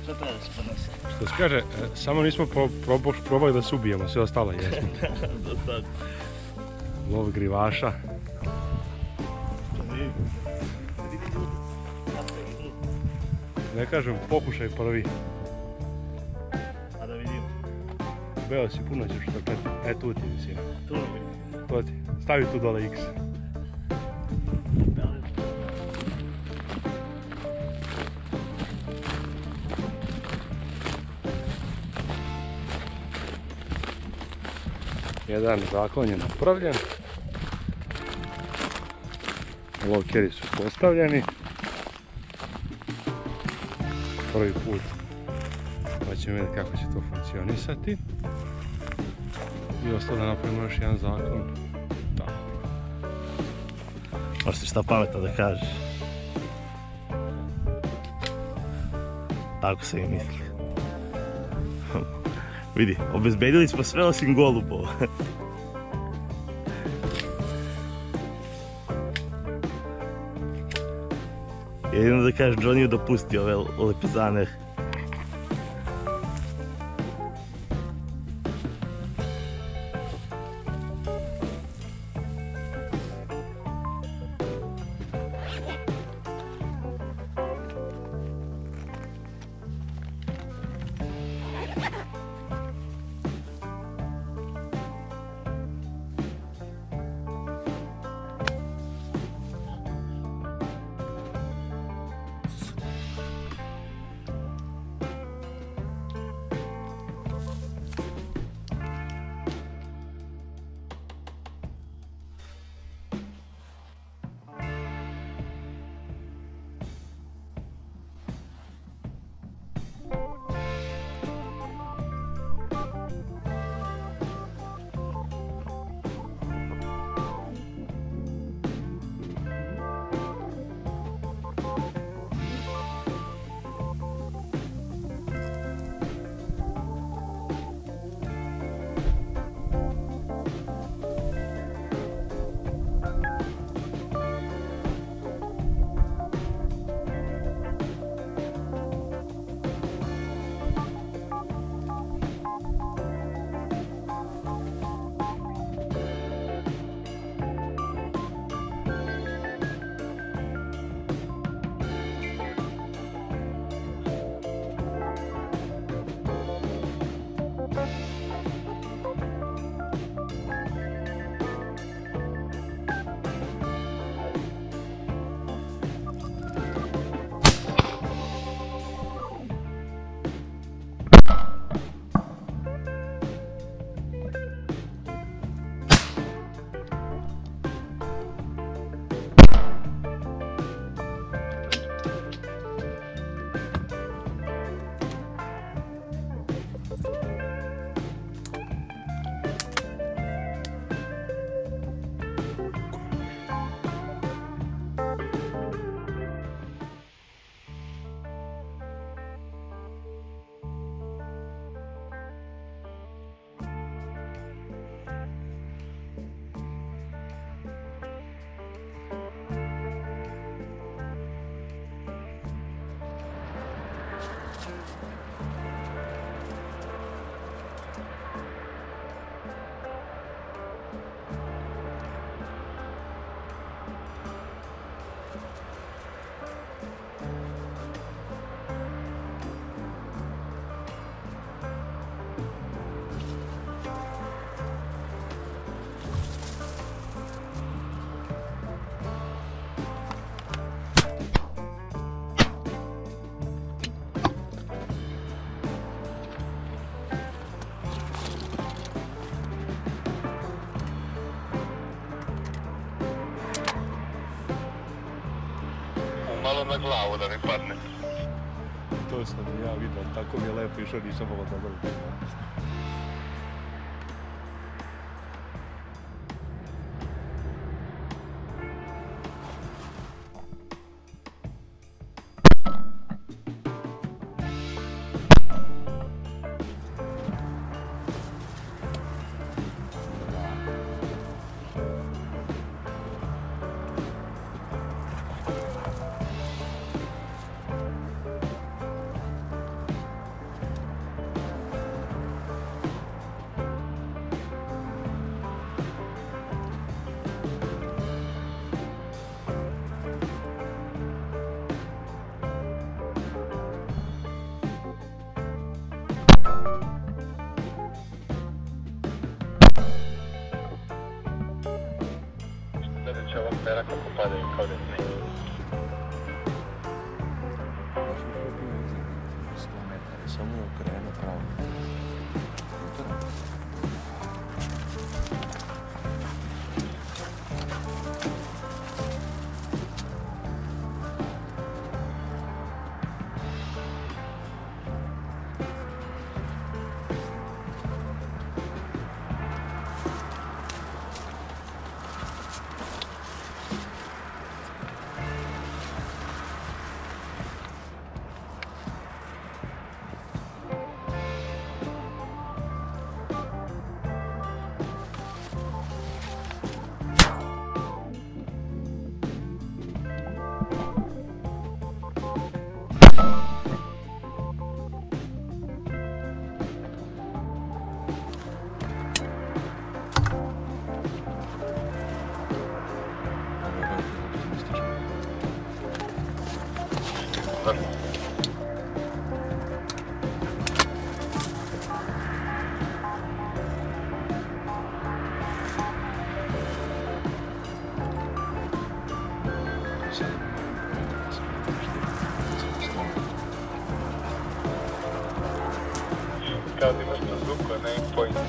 Šta treba da se podnose? Što se kaže, samo nismo probali da se ubijemo, sve ostalo jesmo. Do sad. Lov grivaša. Ne kažem, pokušaj prvi. A da vidim. Beo si, puno ćeš trčati. E, tu ti visina. Tu mi. To ti. Stavi tu dole X. Jedan zaklon je napravljen. Lokeri su postavljeni. Prvi put. Pa ćemo vidjeti kako će to funkcionisati. I ostalo da napravimo još jedan zaklon. Tako. Možeš ti šta pametno da kažeš. Tako se i misli. Vidi, obezbedili smo sve osim golubova. Jedino da kažeš, Johnny je dopustio ove lepizane. Malo na glavu da mi padne. To sam ja vidio, tako mi je lepo išao, nisam mogao dobro. atmosfera kako padaju kao da je sneg. 100 metara, samo okrenu pravo. Kao da imaš na zvuku, a ne pojte.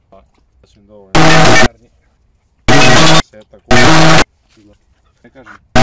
Dovoljno. 10 kuna. Ne kažem.